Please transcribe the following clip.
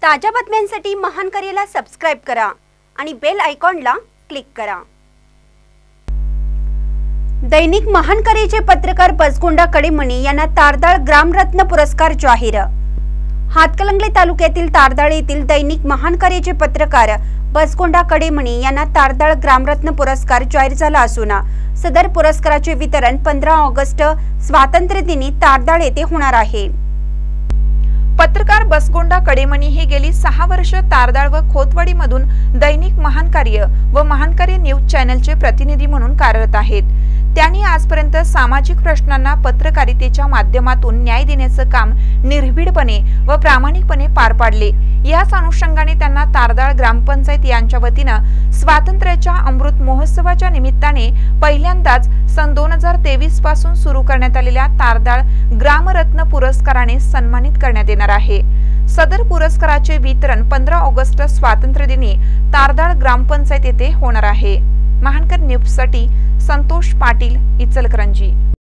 ताज्या बातम्यांसाठी महानकरेला सबस्क्राइब करा आणि बेल आयकॉनला क्लिक करा। दैनिक महानकरेचे पत्रकार बसगोंडा कडेमणी यांना तारदाळ ग्रामरत्न पुरस्कार जाहीर। हातकणंगले तालुक्यातील तारदाळ येथील दैनिक महानकरेचे पत्रकार बसगोंडा कडेमणी यांना तारदाळ ग्रामरत्न पुरस्कार जाहीर झाला असून सदर पुरस्काराचे वितरण 15 ऑगस्ट स्वातंत्र्य दिनी तारदाळ येथे होणार आहे। पत्रकार बसगोंडा कडेमणी हे गेली 6 वर्ष तारदाळ व खोतवाडी मधून दैनिक महानकार्य व महानकार्य न्यूज चॅनलचे प्रतिनिधी म्हणून कार्यरत आहेत। त्यांनी आजपर्यंत सामाजिक प्रश्नांना पत्रकारितेच्या माध्यमातून न्याय देण्याचे काम निर्भीडपणे व प्रामाणिकपणे पार पाडले। याच अनुषंगाने त्यांना तारदाळ ग्रामपंचायत यांच्या वतीने स्वातंत्र्याच्या अमृत महोत्सवाच्या निमित्ताने पहिल्यांदाच सन 2023 पासून सुरू करण्यात आलेल्या तारदाळ ग्रामरत्न पुरस्काराने सन्मानित करण्यात येणार आहे। सदर पुरस्काराचे वितरण 15 ऑगस्ट स्वातंत्र्य दिनी तारदाळ ग्रामपंचायत येथे होणार आहे। महानकर न्यूज साठी संतोष पाटील, इचलकरंजी।